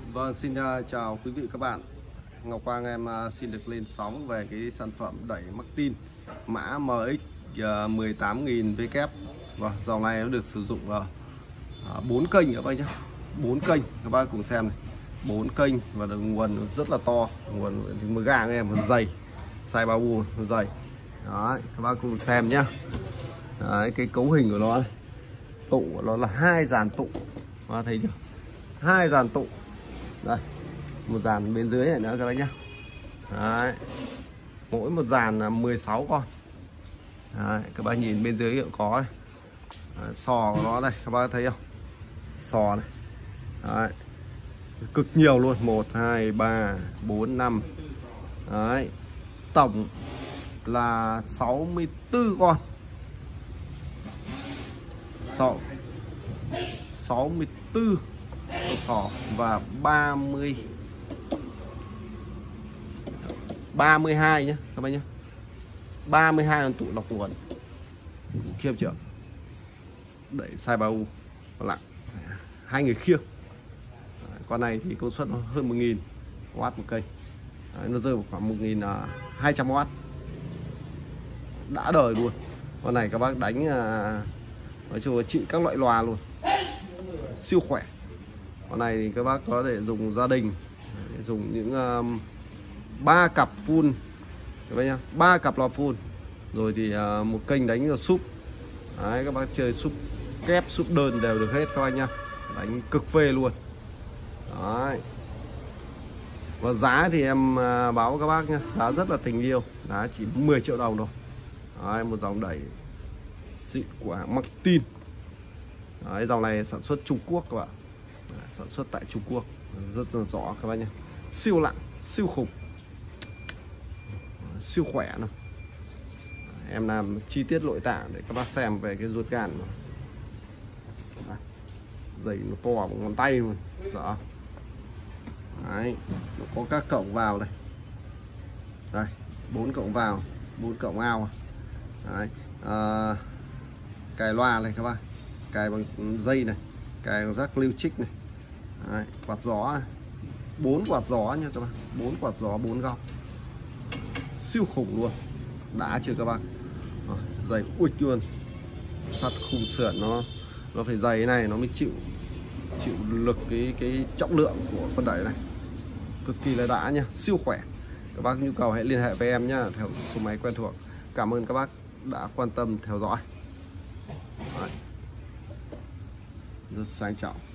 Vâng, xin chào quý vị các bạn. Ngọc Quang em xin được lên sóng về cái sản phẩm đẩy Martin mã MX 18.000W. Vâng, dòng này nó được sử dụng 4 kênh các bác nhé. 4 kênh các bác cùng xem này. 4 kênh và nguồn rất là to, nguồn gang em dày, size bao bu dày. Đấy, các bác cùng xem nhá. Đấy, cái cấu hình của nó này. Tụ của nó là 2 dàn tụ. Các bác thấy chưa? 2 dàn tụ. Đây, một dàn bên dưới này nữa các bác nhá. Đấy, mỗi một dàn là 16 con. Đấy, các bác nhìn bên dưới cũng có này. Đấy, sò của nó đây, các bác thấy không? Sò này. Đấy, cực nhiều luôn. 1, 2, 3, 4, 5. Đấy, tổng là 64 con. 64 con sò và 32 nhé các bác nhé. 32 con tụ lọc nguồn khiêm chưa, đẩy size 3U lặng, 2 người khiêng. Con này thì công suất hơn 1000W một cây. Đấy, nó rơi vào khoảng 1200W, đã đời luôn. Con này các bác đánh nói chung là trị các loại loa luôn, siêu khỏe. Con này thì các bác có thể dùng gia đình, dùng những 3 cặp full các bác nhá, 3 cặp loa full rồi thì một kênh đánh vào súp. Đấy, các bác chơi súp kép, súp đơn đều được hết các bác nhá, đánh cực phê luôn. Đấy, và giá thì em báo các bác nhá, giá rất là tình yêu, giá chỉ 10 triệu đồng thôi. Đấy, một dòng đẩy xịn của hãng Martin. Đấy, dòng này sản xuất Trung Quốc các bạn. Đấy, sản xuất tại Trung Quốc, rất là rõ các bác nhé. Siêu nặng, siêu khủng, siêu khỏe nữa. Em làm chi tiết nội tạng để các bác xem về cái ruột gan. Dày nó to bằng ngón tay luôn, sợ. Đấy, nó có các cổng vào đây. Đây, 4 cổng vào, 4 cổng out. Đấy, cài loa này các bác, cài bằng dây này, cài bằng rác lưu trích này. Đấy, quạt gió này. 4 quạt gió nha các bác, 4 quạt gió 4 góc, siêu khủng luôn, đã chưa các bác. Dày uịch luôn, sắt khung sườn nó phải dày này nó mới chịu lực cái trọng lượng của con đẩy này, cực kỳ là đã nhá, siêu khỏe. Các bác nhu cầu hãy liên hệ với em nhá, theo số máy quen thuộc. Cảm ơn các bác đã quan tâm theo dõi. Đấy, rất sang trọng.